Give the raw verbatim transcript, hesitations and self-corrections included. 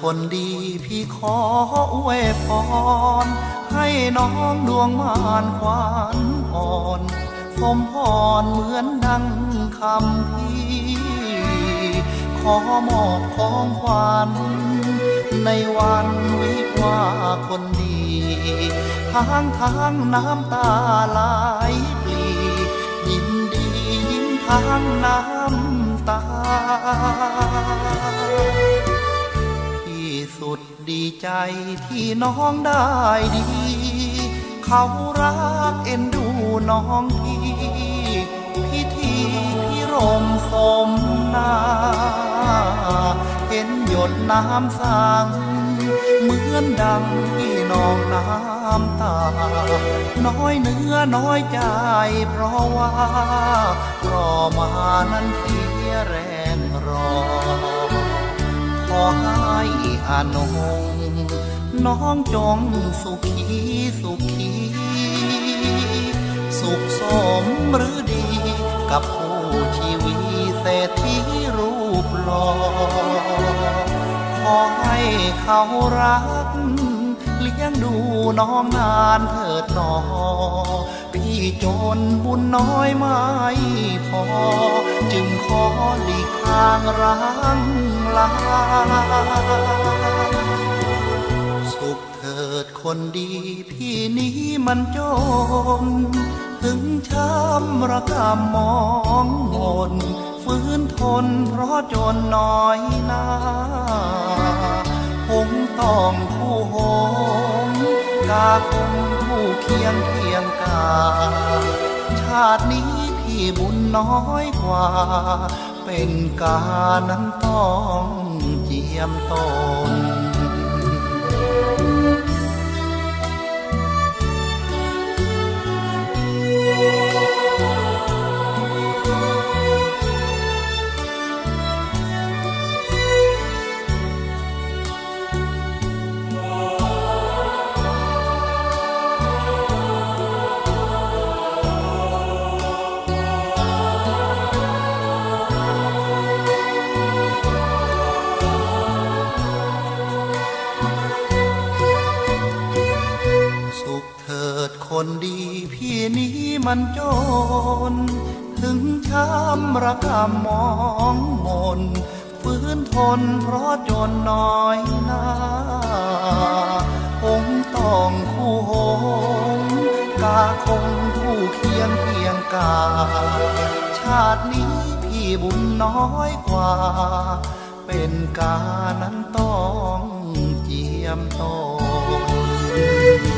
คนดีพี่ขออวยพรให้น้องดวงมานขวานอ่อนสมพรเหมือนดังคำพี่ขอมอบของขวัญในวันวิวาคนดีทางทางน้ำตาไหลปลียินดียิ้มทางน้ำตาที่สุดดีใจที่น้องได้ดีเขารักเอ็นดูน้องพี่พิธีพิรมสมนาเห็นหยดน้ำสังเหมือนดังพี่น้องน้ำตาน้อยเนื้อน้อยใจเพราะว่ารอมานั้นเสียแรงรอขอให้อานงน้องจงสุขีสุขีสุขสมหรือดีกับผู้ชีวิตเศรษฐีรูปหล่อขอให้เขารักเลี้ยงดูน้องนานเถิดหนอพี่จนบุญน้อยไม่พอจึงขอหลีกทางร้างลาสุขเถิดคนดีพี่นี้มันจนถึงช้ำระกำมองมนฟื้นทนเพราะจนน้อยนาคงต้องคู่หงกาคงคู่เคียงเคียงกาชาตินี้พี่บุญน้อยกว่าเป็นกานั้นต้องเจียมตนคนดีพี่นี้มันจนถึงช้ำระกำมองมนฟื้นทนเพราะจนน้อยนาคงต้องคู่หงกาคงคู่เคียงเคียงกาชาตินี้พี่บุญน้อยกว่าเป็นกานั้นต้องเจียมตน